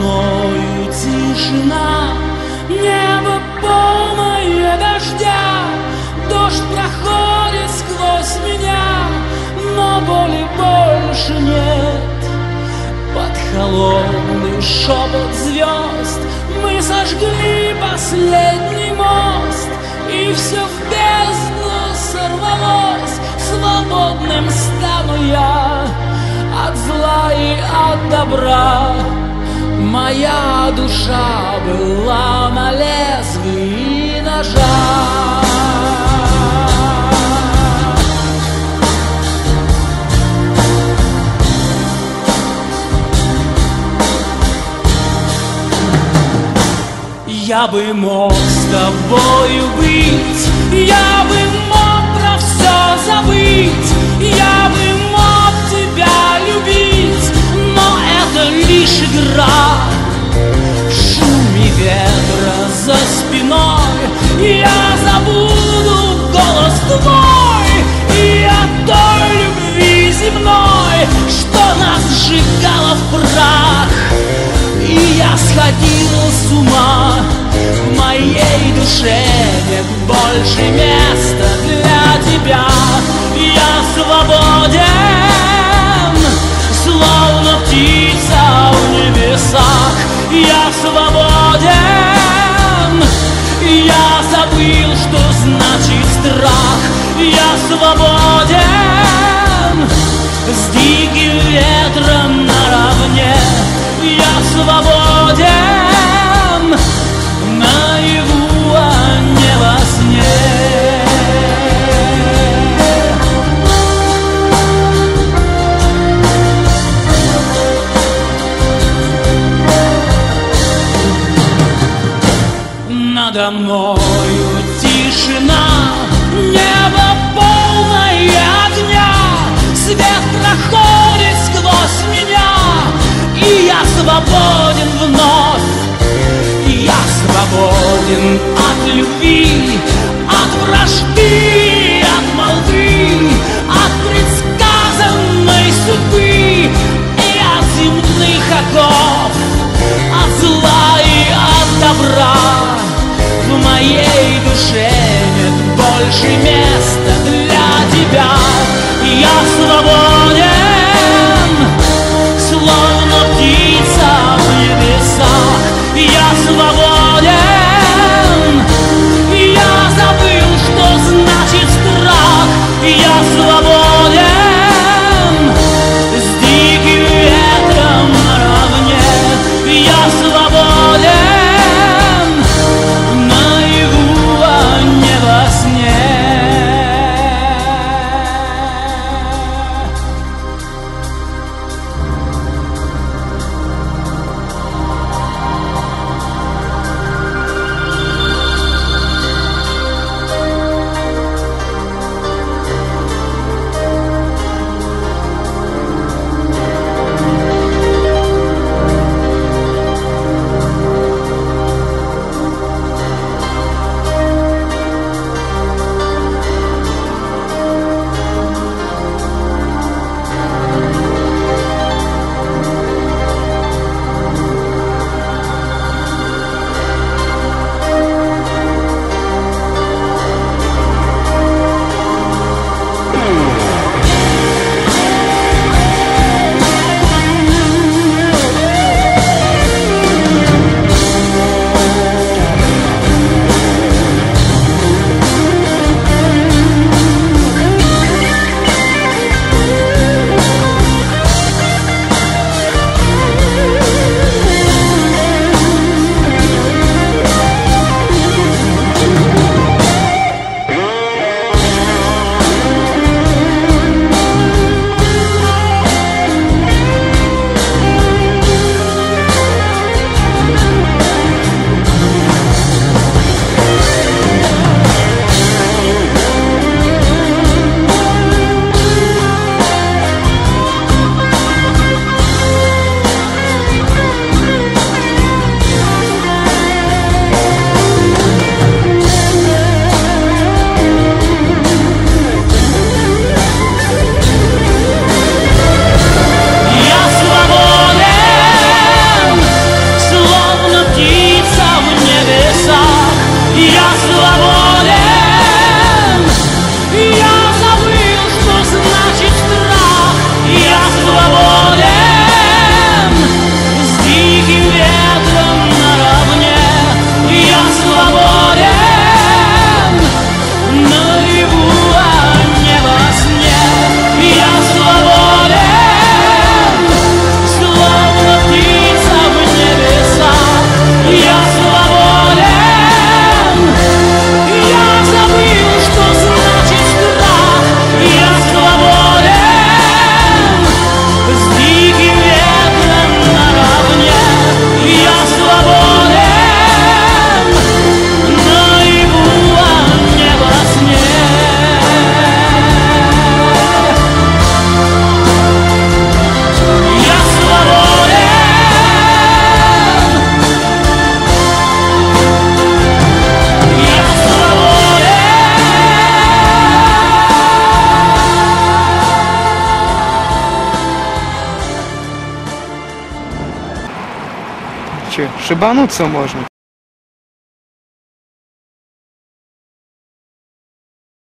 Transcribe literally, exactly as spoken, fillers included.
мною тишина, небо полное дождя, дождь проходит сквозь меня, но боли больше нет. Под холодный шепот звезд мы сожгли последний мост, и все в бездну сорвалось. Свободным стану я от зла и от добра. Моя душа была на лезвии ножа. Я бы мог с тобою быть, я бы мог про все забыть, я бы мог тебя любить, но это лишь игра. В шуме ветра за спиной я забуду голос твой и о той любви земной, что нас сжигала в прах. И я сходила с ума, в моей душе нет больше места для тебя. Я свободен, словно птица в небесах. Я свободен, я забыл, что значит страх. Я свободен, с диким ветром наравне. Я свободен, наяву, а не во сне. Надо мною тишина, небо полное огня, свет проходит сквозь меня, и я свободен вновь. Я свободен от любви, от вражды, от молвы, от предсказанной судьбы и от земных оков, от зла и от добра. В моей душе нет больше места для тебя. Я свободен, словно птица в небесах. Я свободен, я забыл, что значит страх. Я свободен, с диким ветром наравне. Я свободен, наяву, а не во сне. короче, шибануться можно.